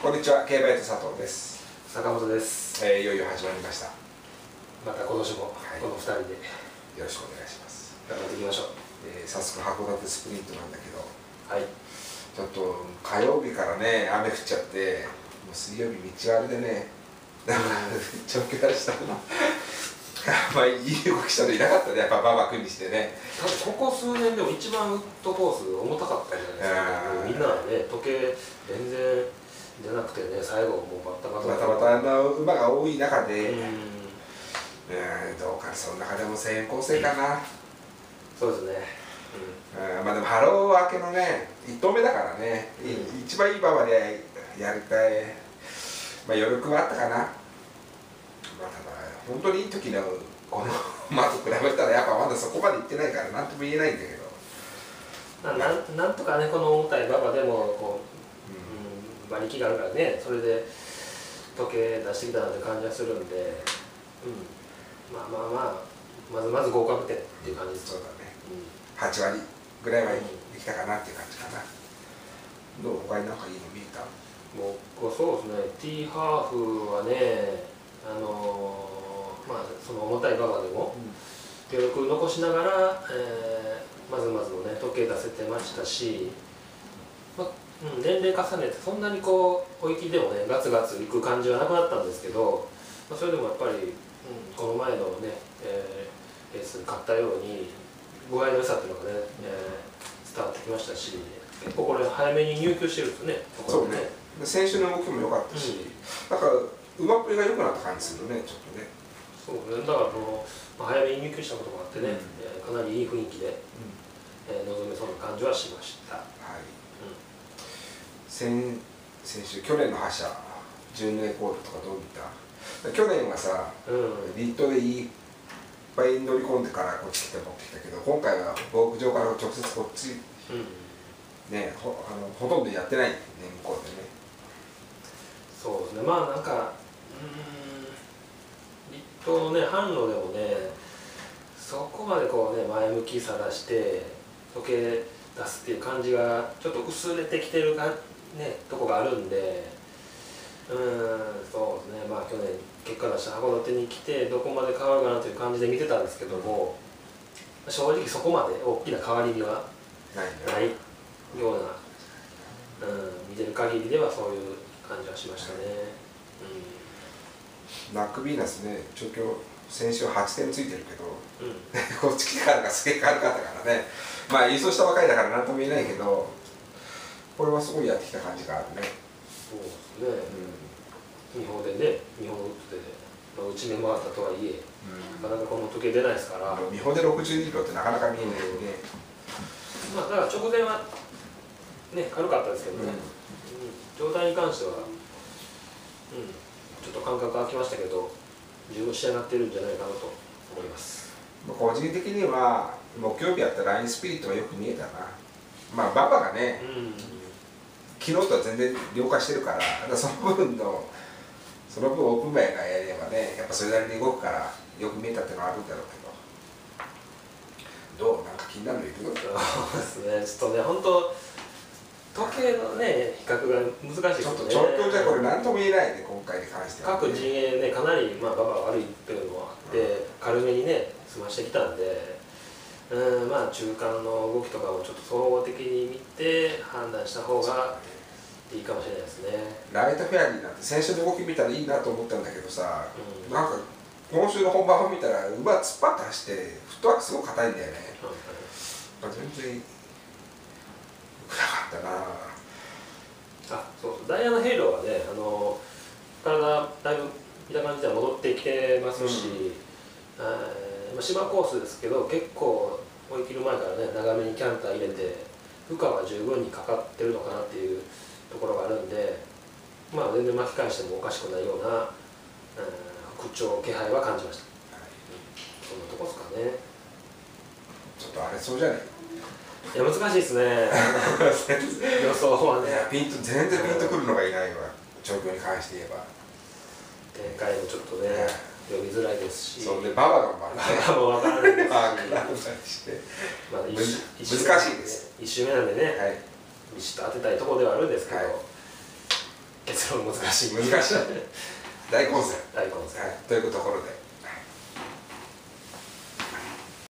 こんにちは、競馬屋と佐藤です。 坂本です。 いよいよ始まりました。 また今年もこの2人でよろしくお願いします。 頑張っていきましょう。 早速函館スプリントなんだけど、 はい。 ちょっと火曜日からね、雨降っちゃって、もう水曜日道悪でね、長距離したの。まあいい動きしたのいなかったね、やっぱ馬場君にしてね。 ここ数年でも一番ウッドコース重たかったんじゃないですか。みんなね、時計全然出なくてね、最後もうバタバタ馬が多い中で、どうかその中でも1000円構成かな。 そうですね。 まあでもハロー明けのね、1投目だからね、一番いい馬場でやりたい、まあ余力はあったかな。まあ、ただ本当にいい時のこの馬と比べたらやっぱまだそこまでいってないから何とも言えないんだけど、 なんとかね、この重たい馬場でもこう、馬力があるからね、それで時計出してきたなという感じはするんで、まず合格点っていう感じです。 そうだね、8割ぐらいはできたかなっていう感じかな。どう、他になんかいいの見えた？ 僕はそうですね、ティーハーフはね、その重たい馬場でも余力残しながら、まずのね時計出せてましたし、年齢重ねてそんなにこう追い切りでもねガツガツいく感じはなくなったんですけど、それでもやっぱり、この前のね、レースに勝ったように具合の良さっていうのがね、伝わってきましたし、結構これ早めに入厩してるんですよね。 そうね、選手の動きも良かったし、だから馬っぷりが良くなった感じするね、ちょっとね。 そうね、だから早めに入厩したこともあってね、かなりいい雰囲気で、臨めそうな感じはしました。はい。 先週、去年の覇者、純レコールとかどう見た？去年はさ、リットでいっぱい乗り込んでからこっち来て持ってきたけど、今回は牧場から直接こっち、ね、ほとんどやってないね、向こうでね。 そうですね、なんか、立東のね、販路でもね、そこまでこうね、前向きさ出して、時計出すっていう感じが、ちょっと薄れてきてるか、ね、とこがあるんで、そうですね、去年、結果出した函館に来て、どこまで変わるかなという感じで見てたんですけども、正直そこまで大きな変わりにはないような、見てる限りではそういう感じはしましたね。 ナックビーナスね、調教先週8点ついてるけど、こっち来てからがすげえ軽かったからね、輸送したばかりだから何とも言えないけど、これはすごいやってきた感じがあるね。 そうですね、日本でね、日本ウッドで、内目回ったとはいえ、なかなかこの時計出ないですから、 日本で62キロってなかなか見えないよね。 だから直前はね、軽かったですけどね、状態に関しては、ちょっと感覚が空きましたけど、十分仕上がってるんじゃないかなと思います。 個人的には木曜日やったラインスピリットはよく見えたな。馬場がね、昨日とは全然量化してるから、その分オープン馬がやればね、やっぱそれなりに動くからよく見えたっていうのはあるんだろうけど、どう、なんか気になるのいる？ そうですね、ちょっとね、本当時計のね、比較が難しいですね。 ちょっと調教じゃこれ何とも言えないね、今回に関しては、 各陣営ね、かなり馬場が悪いっていうのもあって、軽めにね、済ましてきたんで、中間の動きとかもちょっと総合的に見て判断した方がいいかもしれないですね。 ライトフェアリーなんて先週の動き見たらいいなと思ったんだけどさ、なんか今週の本番を見たら馬突っ張って走ってフットワークすごく硬いんだよね。全然良くなかったな。 そうダイアナ・ヘイローはね、体だいぶ見た感じでは戻ってきてますし、芝コースですけど結構追い切る前からね長めにキャンター入れて負荷は十分にかかってるのかなっていうところがあるんで、全然巻き返してもおかしくないような、復調気配は感じました。そんなとこですかね。 ちょっと荒れそうじゃない？ いや難しいですね。予想はね。 全然ピンとくるのがいないわ。状況に関して言えば。 展開もちょっとね、読みづらいですし。 そうで、馬場が分からないですし。 難しいです。 1周目なんでね、ビシッと当てたいところではあるんですけど、 結論難しい難しい大混戦、 大混戦はい、というところで